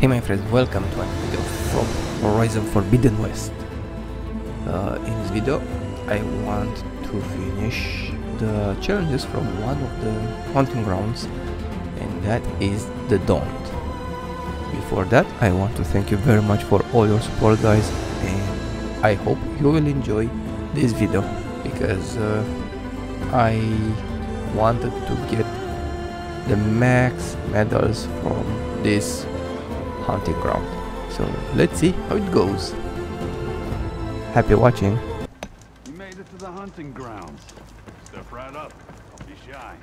Hey my friends, welcome to another video from Horizon Forbidden West. In this video I want to finish the challenges from one of the hunting grounds, and that is the Daunt. Before that, I want to thank you very much for all your support, guys, and I hope you will enjoy this video because I wanted to get the max medals from this hunting ground. So let's see how it goes. Happy watching. You made it to the hunting grounds. Step right up. Don't be shy.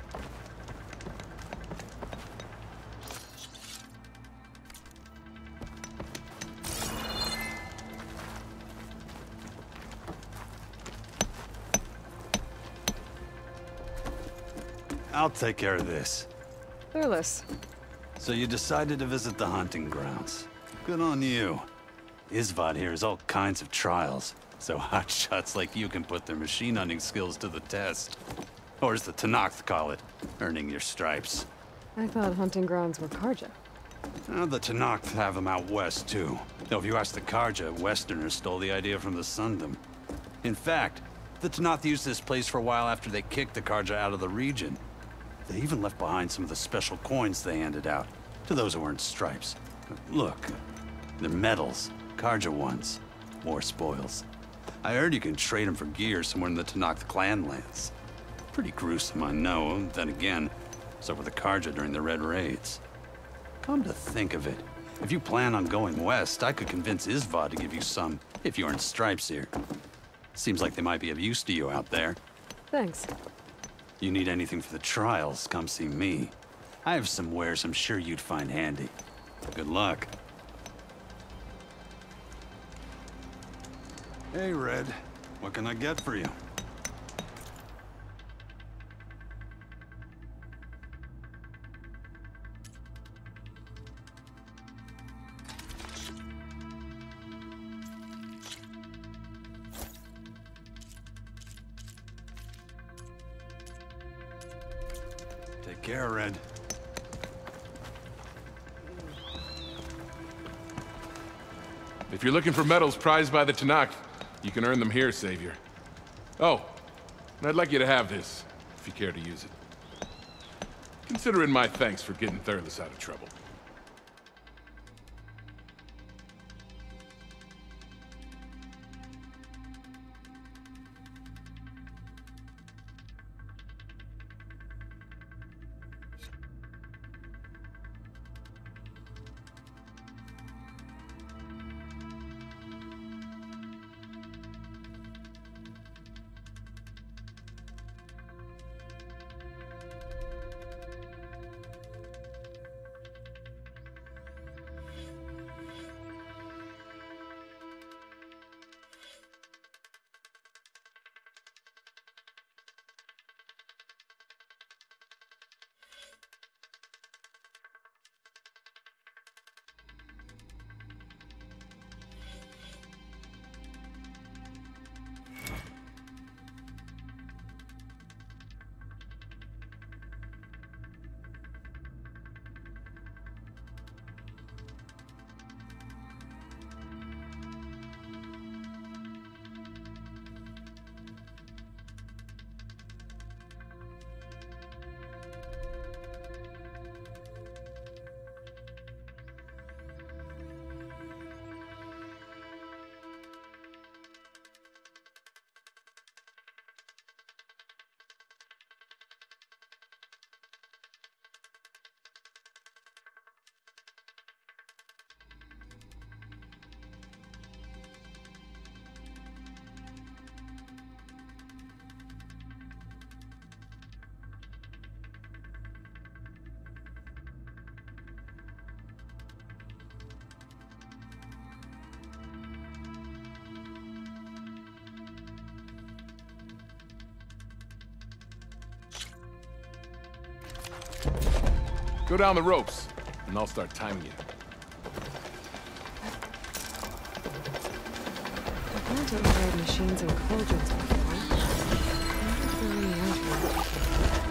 I'll take care of this. Fearless. So you decided to visit the hunting grounds. Good on you. Isvad here has all kinds of trials, so hotshots like you can put their machine hunting skills to the test. Or as the Tenakth call it, earning your stripes. I thought hunting grounds were Karja. Now the Tenakth have them out west too. Though if you ask the Karja, Westerners stole the idea from the Sundom. In fact, the Tenakth used this place for a while after they kicked the Karja out of the region. They even left behind some of the special coins they handed out to those who earned stripes. Look, they're medals, Karja ones, more spoils. I heard you can trade them for gear somewhere in the Tenakth clan lands. Pretty gruesome, I know. Then again, so were the Karja during the Red Raids. Come to think of it, if you plan on going west, I could convince Isvad to give you some if you earn stripes here. Seems like they might be of use to you out there. Thanks. You need anything for the trials, come see me. I have some wares I'm sure you'd find handy. Good luck. Hey, Red. What can I get for you? Take care, Red. If you're looking for medals prized by the Tenakth, you can earn them here, Savior. Oh, and I'd like you to have this, if you care to use it. Consider it my thanks for getting Thurles out of trouble. Go down the ropes, and I'll start timing you. I've learned to override machines and cauldrons before. I wonder if they're reunited.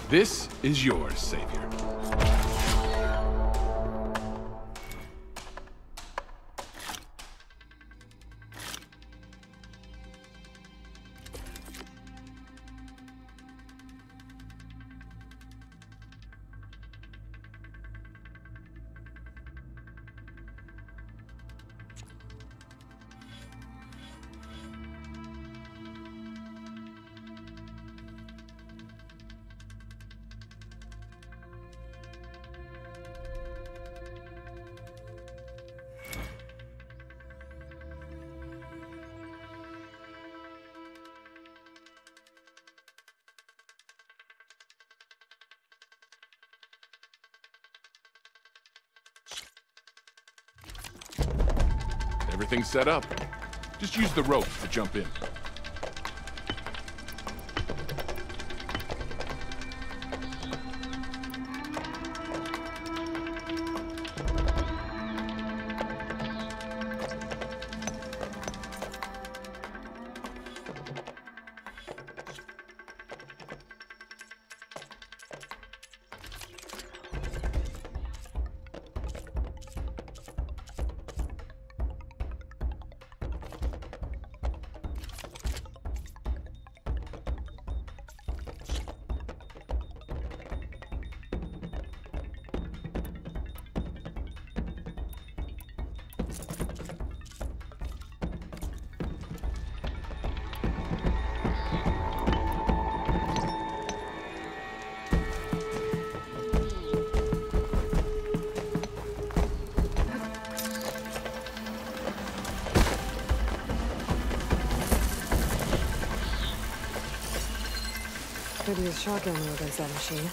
This is yours, Savior. Everything's set up. Just use the rope to jump in. Could use shotgun ammo against that machine.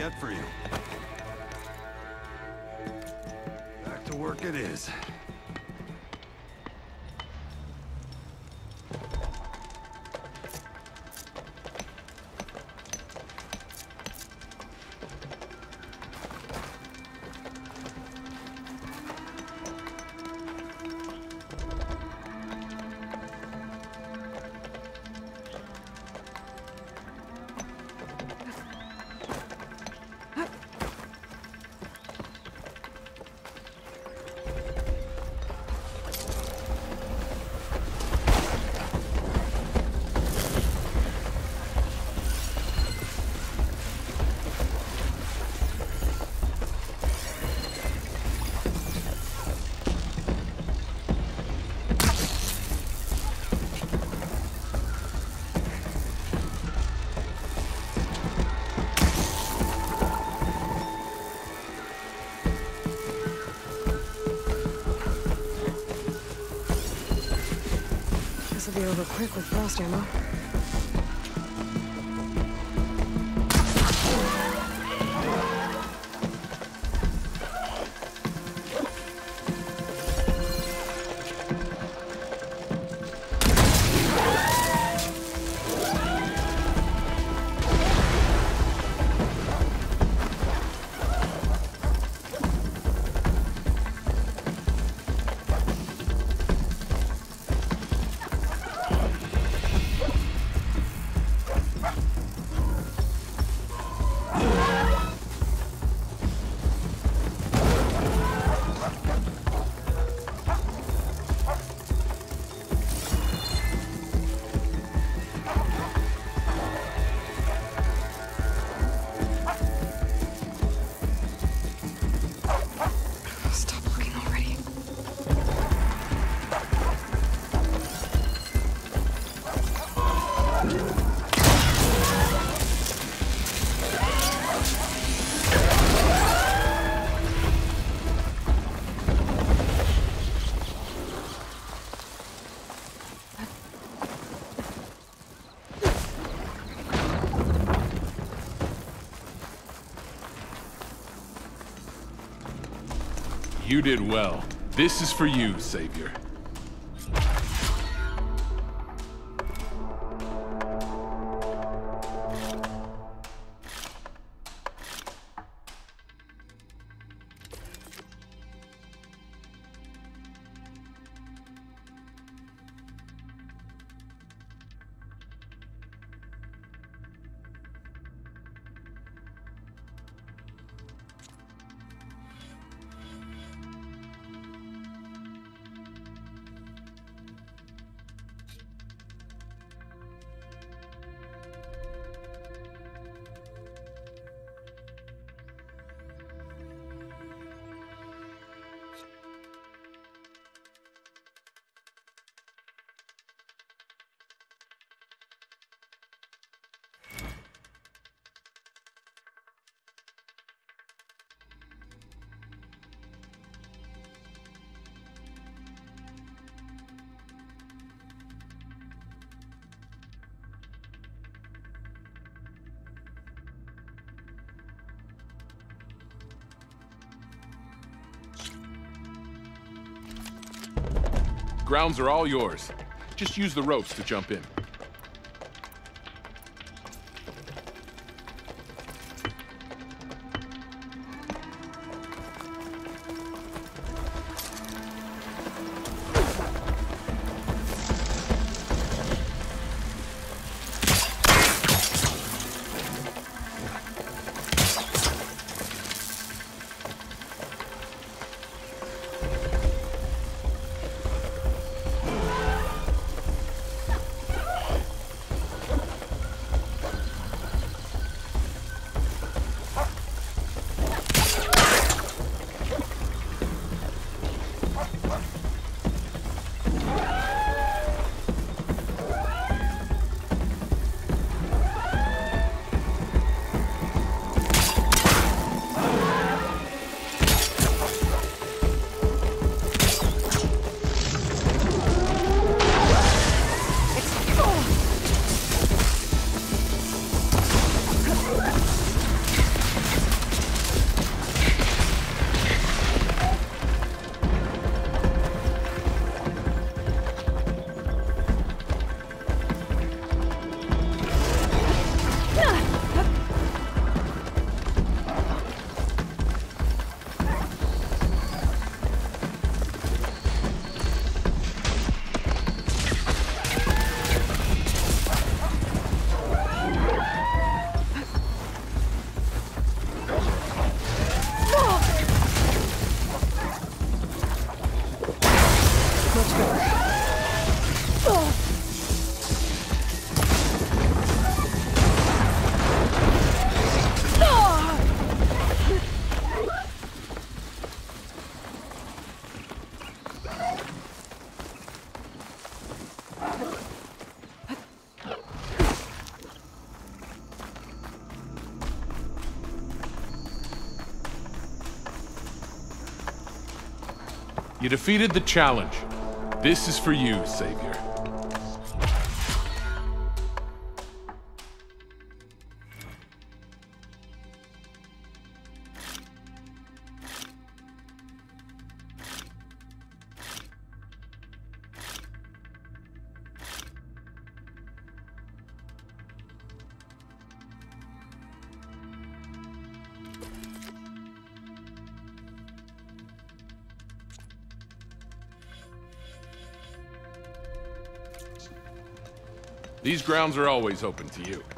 get for you. Back to work it is. This will be over quick with frost ammo. You did well. This is for you, Savior. Grounds are all yours. Just use the ropes to jump in. You defeated the challenge. This is for you, Savior. These grounds are always open to you.